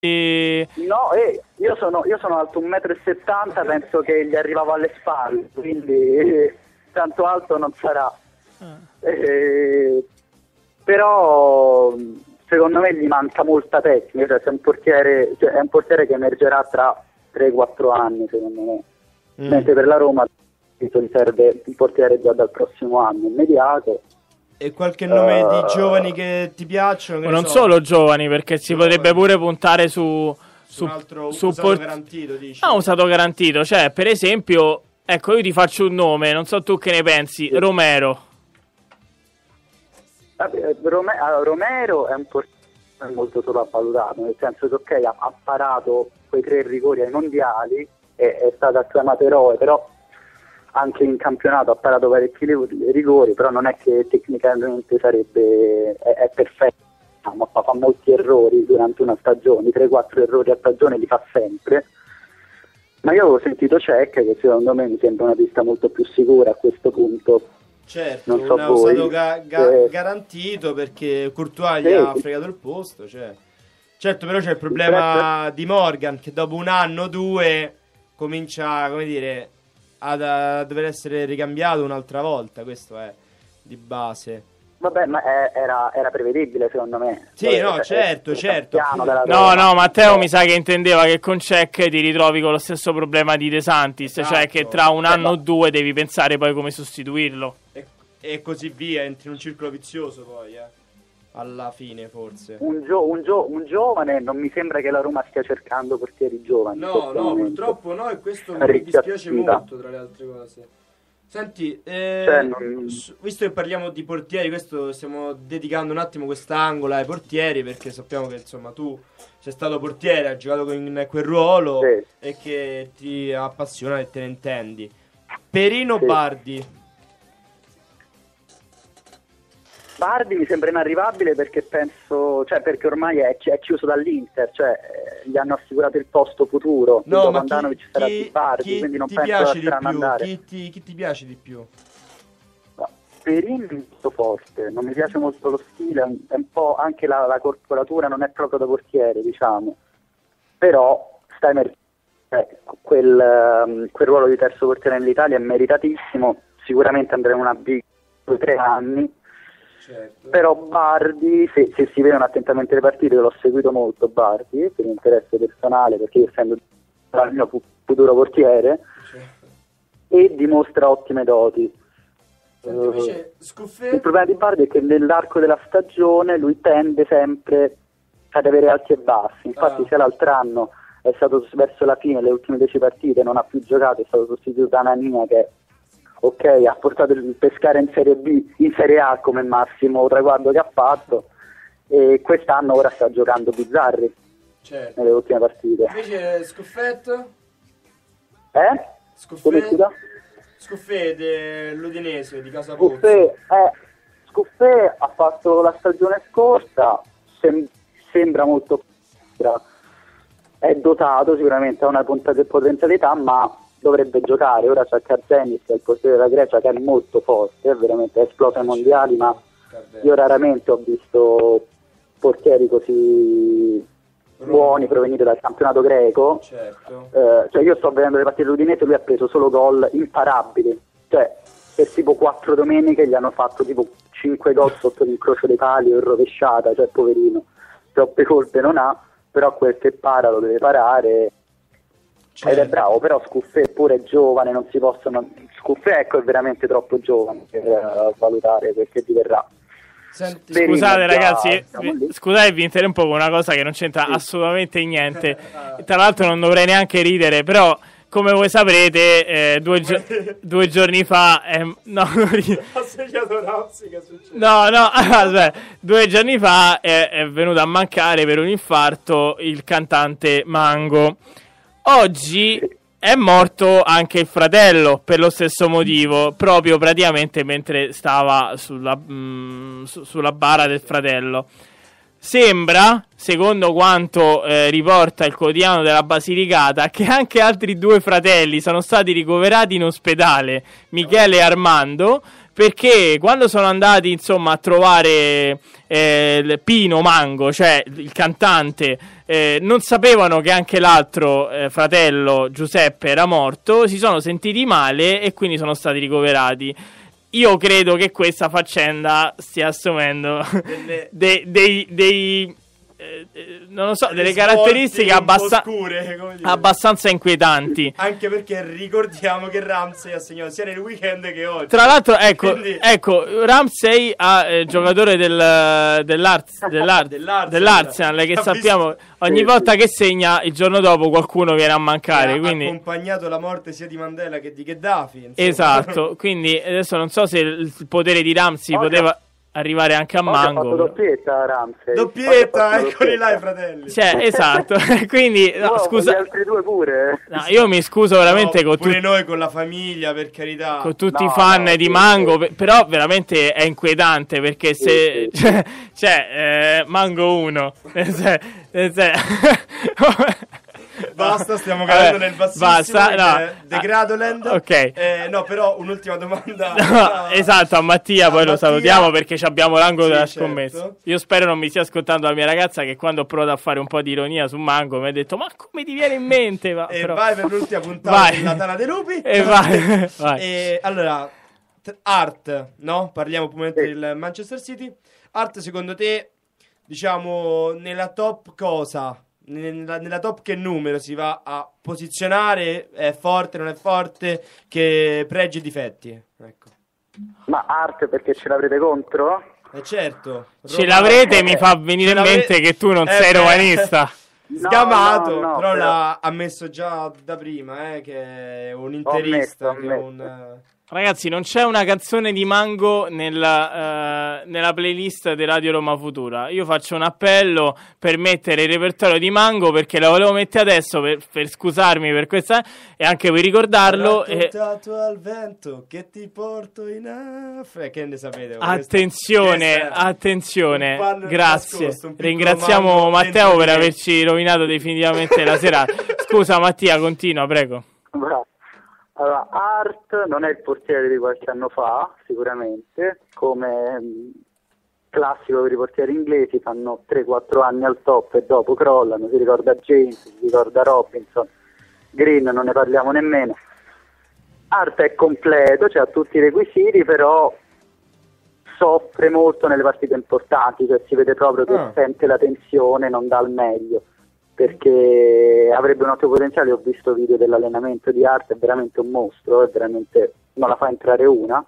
No, io sono alto 1,70 m, penso che gli arrivavo alle spalle, quindi tanto alto non sarà. Però secondo me gli manca molta tecnica, cioè, è un portiere che emergerà tra 3-4 anni, secondo me. Mentre per la Roma gli serve il portiere già dal prossimo anno, immediato. E qualche nome di giovani che ti piacciono? Che non solo giovani, perché si potrebbe pure puntare su un altro usato garantito, dici? No, usato garantito, cioè per esempio, ecco, io ti faccio un nome, non so tu che ne pensi, Romero. Romero è un portiere molto sopravvalutato, nel senso che ok, ha parato quei 3 rigori ai mondiali, è stato acclamato eroe, però anche in campionato ha parato parecchi rigori, però non è che tecnicamente è perfetto, diciamo, fa molti errori durante una stagione, 3-4 errori a stagione li fa sempre. Ma io avevo sentito Cech, che secondo me mi sembra una pista molto più sicura a questo punto. Certo, non so un usato voi, garantito, perché Courtois gli ha fregato il posto, cioè. Certo, però c'è il problema di Morgan, che dopo un anno o 2 comincia, come dire, a dover essere ricambiato un'altra volta. Questo è di base. Vabbè, ma era prevedibile, secondo me. Sì, no, certo. No, Matteo mi sa che intendeva che con Cech ti ritrovi con lo stesso problema di De Santis, cioè che tra un anno o 2 devi pensare poi come sostituirlo. E così via, entri in un circolo vizioso poi, alla fine forse. Un giovane, non mi sembra che la Roma stia cercando portieri giovani. No, purtroppo no, e questo mi dispiace molto, tra le altre cose. Senti, visto che parliamo di portieri, questo stiamo dedicando un attimo quest'angolo ai portieri, perché sappiamo che insomma tu sei stato portiere, hai giocato in quel ruolo, sì, e che ti appassiona e te ne intendi. Perino, sì. Bardi mi sembra inarrivabile, perché penso, perché ormai è chiuso dall'Inter, gli hanno assicurato il posto futuro. No, ma Andanovic sarà di Bardi, quindi non penso che saranno andare. Chi ti piace di più? No, Perin è molto forte, non mi piace molto lo stile, è un po' anche la corporatura non è proprio da portiere, diciamo. Però sta emergendo, quel ruolo di terzo portiere nell'Italia è meritatissimo, sicuramente andrà in una big 2-3 anni. Certo. Però Bardi, se si vedono attentamente le partite, l'ho seguito molto Bardi per interesse personale, perché io essendo il mio futuro portiere, certo, e dimostra ottime doti. Invece, il problema di Bardi è che nell'arco della stagione lui tende sempre ad avere alti e bassi, infatti sia l'altro anno è stato verso la fine, le ultime 10 partite non ha più giocato, è stato sostituito da Anania, che ok, ha portato il Pescara in Serie B, in Serie A come massimo traguardo che ha fatto, e quest'anno ora sta giocando Bizzarri, certo, nelle ultime partite. Invece Scuffetto? Scuffè dell'Udinese di Casapozzo. Scuffè ha fatto la stagione scorsa, sembra molto, è dotato, sicuramente ha una potenzialità, ma dovrebbe giocare. Ora c'è Karzenis, il portiere della Grecia, che è molto forte, è veramente esploso ai mondiali, ma io raramente ho visto portieri così buoni provenire dal campionato greco. Certo. Io sto vedendo le partite dell'Udinese, lui ha preso solo gol imparabili, per tipo 4 domeniche gli hanno fatto tipo 5 gol sotto l'incrocio dei pali o in rovesciata, poverino, troppe colpe non ha, però quel che para lo deve parare. Certo. Ed è bravo, però Scuffè pure è giovane, non si possono. Scuffè è veramente troppo giovane per valutare quel che diverrà. Senti, scusate ragazzi, scusate, vi interrompo con una cosa che non c'entra assolutamente niente. Tra l'altro non dovrei neanche ridere, però come voi saprete 2 giorni fa aspetta, 2 giorni fa è venuto a mancare per un infarto il cantante Mango. Oggi è morto anche il fratello per lo stesso motivo, proprio praticamente mentre stava sulla bara del fratello. Sembra, secondo quanto riporta il quotidiano della Basilicata, che anche altri 2 fratelli sono stati ricoverati in ospedale, Michele e Armando, perché quando sono andati insomma a trovare Pino Mango, cioè il cantante, non sapevano che anche l'altro fratello Giuseppe era morto, si sono sentiti male e quindi sono stati ricoverati. Io credo che questa faccenda stia assumendo dei non lo so, delle caratteristiche abbastanza inquietanti. Anche perché ricordiamo che Ramsey ha segnato sia nel weekend che oggi. Tra l'altro, ecco, Ramsey giocatore dell'Arsenal, che sappiamo ogni volta che segna, il giorno dopo qualcuno viene a mancare. Ha quindi accompagnato la morte sia di Mandela che di Gheddafi. Esatto, quindi adesso non so se il potere di Ramsey poteva arrivare anche a Mango. Ha fatto doppietta Ramsey. Doppietta, eccoli là i fratelli. Cioè, esatto. Quindi scusa, gli altri due pure. No, io mi scuso veramente con pure noi con la famiglia, per carità. Con tutti i fan di Mango, però veramente è inquietante perché se Mango 1 Basta, stiamo cadendo nel bassissimo. Basta, Degradoland. Ok. No, però un'ultima domanda. Esatto, a Mattia, poi lo salutiamo perché abbiamo l'angolo della certo. scommessa. Io spero non mi stia ascoltando la mia ragazza, che quando ho provato a fare un po' di ironia su Mango mi ha detto: ma come ti viene in mente? Però... vai per l'ultima puntata della Tana dei Lupi. E vai. E allora, Art, no? Parliamo un momento del Manchester City. Art, secondo te, diciamo, nella top cosa? Nella top che numero si va a posizionare? È forte, non è forte? Che pregi e difetti? Ecco. Ma Art perché ce l'avrete contro? Certo. Ce l'avrete, mi fa venire in mente che tu non sei romanista. Sgamato, no, però però l'ha ammesso già da prima, che è un interista, che è un... Ragazzi, non c'è una canzone di Mango nella playlist di Radio Roma Futura. Io faccio un appello per mettere il repertorio di Mango, perché la volevo mettere adesso per scusarmi per questa e anche per ricordarlo. Raccontato al vento che ti porto in Africa. Che ne sapete? Attenzione, grazie. Ringraziamo Matteo per averci rovinato definitivamente la serata. Scusa Mattia, continua, prego. Bravo. Allora, Art non è il portiere di qualche anno fa, sicuramente, come classico per i portieri inglesi, fanno 3-4 anni al top e dopo crollano, si ricorda James, si ricorda Robinson, Green non ne parliamo nemmeno. Art è completo, ha tutti i requisiti, però soffre molto nelle partite importanti, cioè si vede proprio che sente la tensione, non dà il meglio, perché avrebbe un ottimo potenziale. Ho visto video dell'allenamento di Art, è veramente un mostro, è veramente, non la fa entrare una,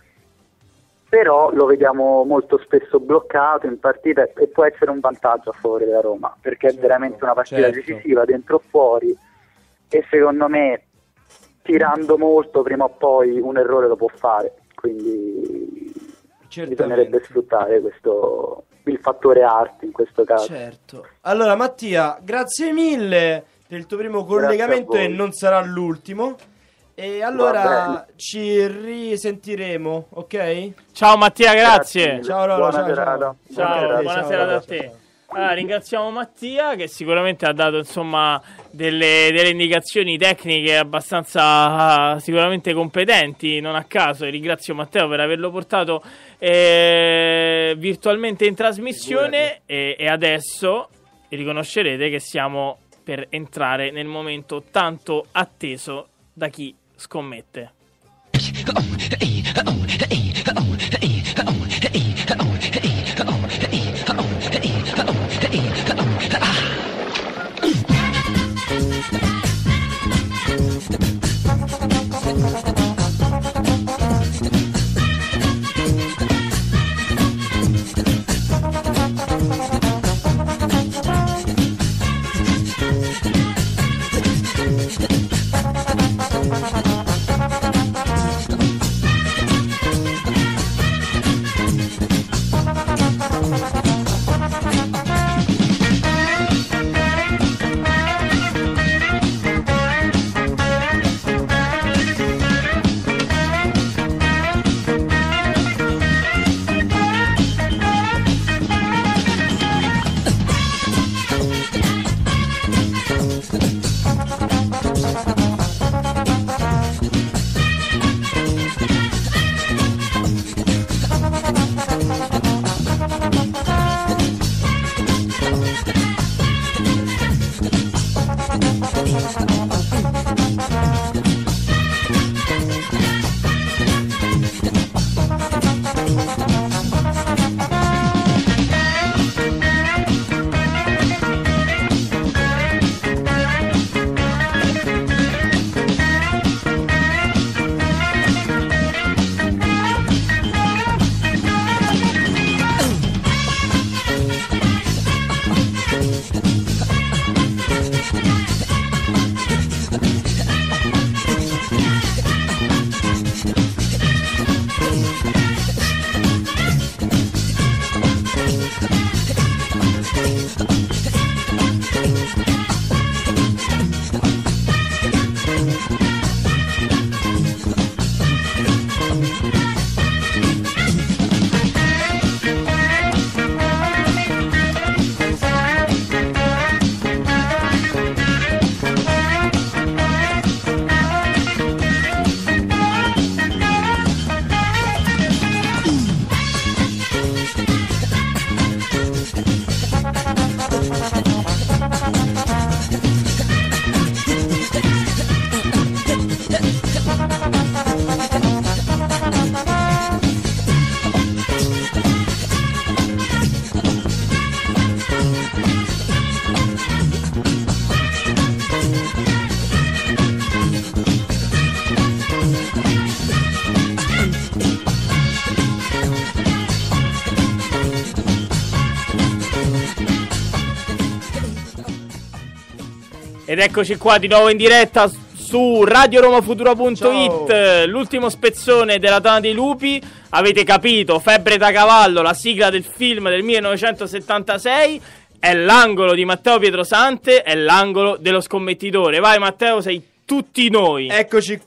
però lo vediamo molto spesso bloccato in partita e può essere un vantaggio a favore della Roma, perché è veramente una partita decisiva dentro o fuori, e secondo me tirando molto prima o poi un errore lo può fare, quindi bisognerebbe sfruttare questo, il fattore Art in questo caso. Certo. Allora Mattia, grazie mille per il tuo primo collegamento e non sarà l'ultimo. E allora ci risentiremo, ok? Ciao Mattia, grazie. Ciao Rolo, ciao, buona serata a te. Allora, ringraziamo Mattia che sicuramente ha dato insomma delle indicazioni tecniche abbastanza sicuramente competenti, non a caso, e ringrazio Matteo per averlo portato virtualmente in trasmissione e adesso riconoscerete che stiamo per entrare nel momento tanto atteso da chi scommette. Ed eccoci qua di nuovo in diretta su radioromafutura.it. L'ultimo spezzone della Tana dei Lupi. Avete capito, Febbre da cavallo, la sigla del film del 1976. È l'angolo di Matteo Pietrosante, è l'angolo dello scommettitore. Vai Matteo, sei tutti noi. Eccoci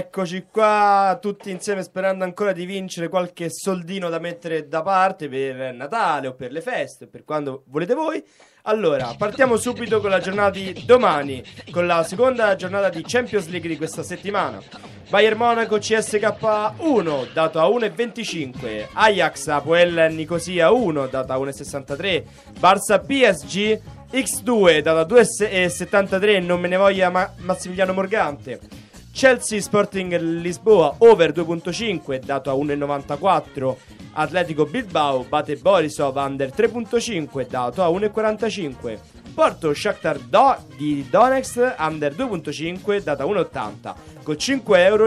qua, tutti insieme, sperando ancora di vincere qualche soldino da mettere da parte per Natale o per le feste, per quando volete voi. Allora, partiamo subito con la giornata di domani, con la seconda giornata di Champions League di questa settimana. Bayern Monaco CSKA 1, dato a 1,25. Ajax Apoel Nicosia 1, dato a 1,63. Barça PSG X2, dato a 2,73. Non me ne voglia Massimiliano Morgante. Chelsea Sporting Lisboa over 2,5, dato a 1,94. Atletico Bilbao batte Borisov under 3,5, dato a 1,45. Porto Shakhtar di Donetsk under 2,5, dato a 1,80. Con 5 euro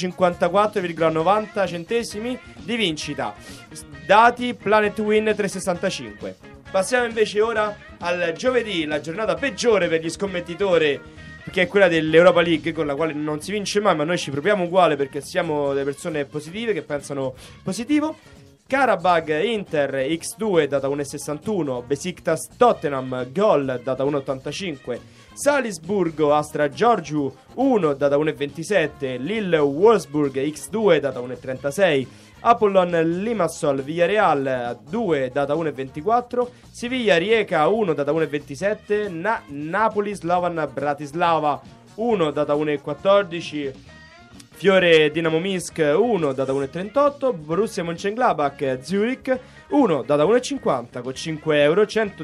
154,90 centesimi di vincita. Dati Planet Win 365. Passiamo invece ora al giovedì, la giornata peggiore per gli scommettitori, che è quella dell'Europa League, con la quale non si vince mai, ma noi ci proviamo uguale perché siamo delle persone positive che pensano positivo. Karabag Inter X2 data 1,61. Besiktas Tottenham gol data 1,85. Salisburgo Astra Giorgio 1 data 1,27. Lille Wolfsburg X2 data 1,36. Apollon Limassol Villarreal 2 data 1,24. Siviglia Rijeka 1 data 1,27. Napoli Slovan Bratislava 1 data 1,14. Fiore Dinamo Minsk 1 data 1,38. Borussia Mönchengladbach Zurich 1 data 1,50 con 5 euro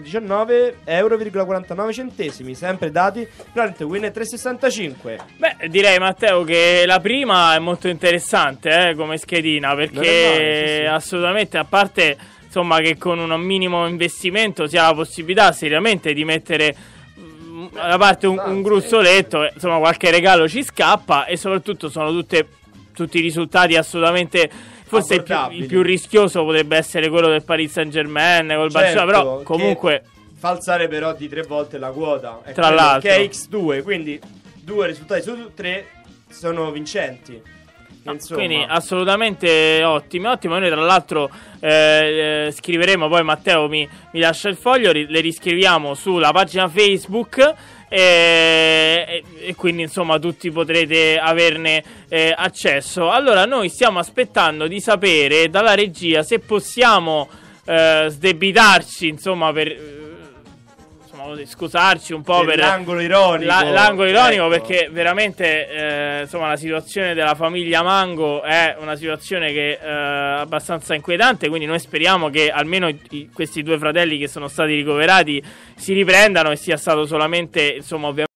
119,49 centesimi, sempre dati Planet Win 365. Beh, direi Matteo che la prima è molto interessante come schedina, perché male, sì. Assolutamente, a parte insomma che con un minimo investimento si ha la possibilità seriamente di mettere da parte un gruzzoletto, insomma qualche regalo ci scappa, e soprattutto sono tutti risultati assolutamente, forse il più rischioso potrebbe essere quello del Paris Saint-Germain col Barcellona, però comunque falsare però di 3 volte la quota, tra l'altro, che è X2, quindi 2 risultati su 3 sono vincenti. Quindi assolutamente ottimo. Noi tra l'altro scriveremo, poi Matteo mi lascia il foglio, le riscriviamo sulla pagina Facebook e quindi insomma tutti potrete averne accesso. Allora noi stiamo aspettando di sapere dalla regia se possiamo sdebitarci, insomma, per scusarci un po' per l'angolo ironico, ecco. Perché veramente insomma la situazione della famiglia Mango è una situazione che è abbastanza inquietante, quindi noi speriamo che almeno questi 2 fratelli che sono stati ricoverati si riprendano e sia stato solamente, insomma, ovviamente